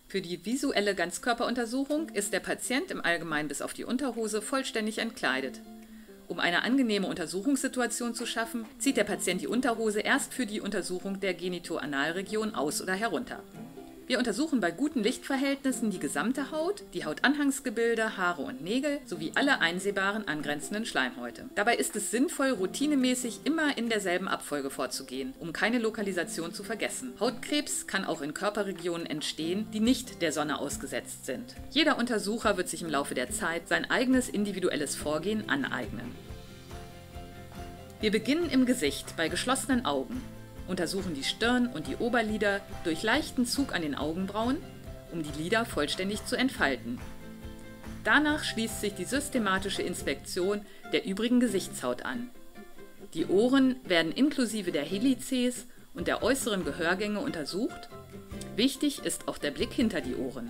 Für die visuelle Ganzkörperuntersuchung ist der Patient im Allgemeinen bis auf die Unterhose vollständig entkleidet. Um eine angenehme Untersuchungssituation zu schaffen, zieht der Patient die Unterhose erst für die Untersuchung der Genitoanalregion aus oder herunter. Wir untersuchen bei guten Lichtverhältnissen die gesamte Haut, die Hautanhangsgebilde, Haare und Nägel sowie alle einsehbaren angrenzenden Schleimhäute. Dabei ist es sinnvoll, routinemäßig immer in derselben Abfolge vorzugehen, um keine Lokalisation zu vergessen. Hautkrebs kann auch in Körperregionen entstehen, die nicht der Sonne ausgesetzt sind. Jeder Untersucher wird sich im Laufe der Zeit sein eigenes individuelles Vorgehen aneignen. Wir beginnen im Gesicht bei geschlossenen Augen. Untersuchen die Stirn und die Oberlider durch leichten Zug an den Augenbrauen, um die Lider vollständig zu entfalten. Danach schließt sich die systematische Inspektion der übrigen Gesichtshaut an. Die Ohren werden inklusive der Helices und der äußeren Gehörgänge untersucht. Wichtig ist auch der Blick hinter die Ohren.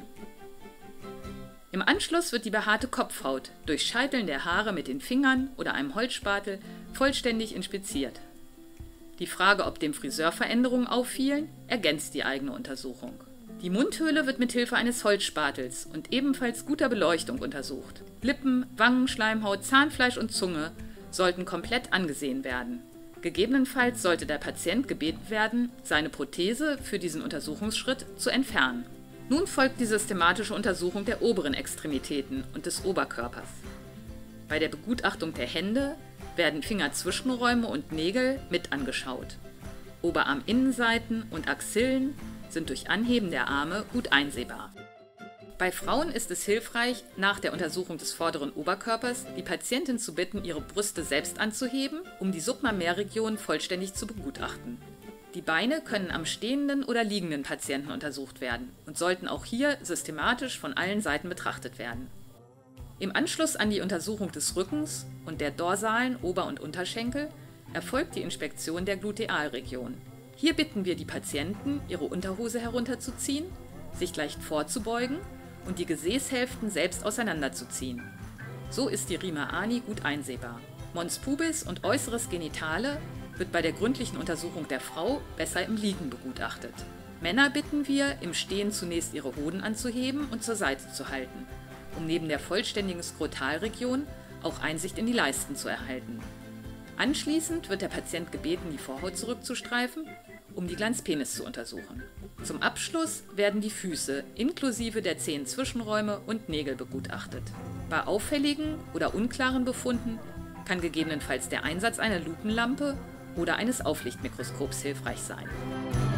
Im Anschluss wird die behaarte Kopfhaut durch Scheiteln der Haare mit den Fingern oder einem Holzspatel vollständig inspiziert. Die Frage, ob dem Friseur Veränderungen auffielen, ergänzt die eigene Untersuchung. Die Mundhöhle wird mit Hilfe eines Holzspatels und ebenfalls guter Beleuchtung untersucht. Lippen, Wangen, Schleimhaut, Zahnfleisch und Zunge sollten komplett angesehen werden. Gegebenenfalls sollte der Patient gebeten werden, seine Prothese für diesen Untersuchungsschritt zu entfernen. Nun folgt die systematische Untersuchung der oberen Extremitäten und des Oberkörpers. Bei der Begutachtung der Hände werden Fingerzwischenräume und Nägel mit angeschaut. Oberarminnenseiten und Axillen sind durch Anheben der Arme gut einsehbar. Bei Frauen ist es hilfreich, nach der Untersuchung des vorderen Oberkörpers die Patientin zu bitten, ihre Brüste selbst anzuheben, um die Submamärregion vollständig zu begutachten. Die Beine können am stehenden oder liegenden Patienten untersucht werden und sollten auch hier systematisch von allen Seiten betrachtet werden. Im Anschluss an die Untersuchung des Rückens und der dorsalen Ober- und Unterschenkel erfolgt die Inspektion der Glutealregion. Hier bitten wir die Patienten, ihre Unterhose herunterzuziehen, sich leicht vorzubeugen und die Gesäßhälften selbst auseinanderzuziehen. So ist die Rima ani gut einsehbar. Mons pubis und äußeres Genitale wird bei der gründlichen Untersuchung der Frau besser im Liegen begutachtet. Männer bitten wir, im Stehen zunächst ihre Hoden anzuheben und zur Seite zu halten, um neben der vollständigen Skrotalregion auch Einsicht in die Leisten zu erhalten. Anschließend wird der Patient gebeten, die Vorhaut zurückzustreifen, um die Glanzpenis zu untersuchen. Zum Abschluss werden die Füße inklusive der Zehenzwischenräume und Nägel begutachtet. Bei auffälligen oder unklaren Befunden kann gegebenenfalls der Einsatz einer Lupenlampe oder eines Auflichtmikroskops hilfreich sein.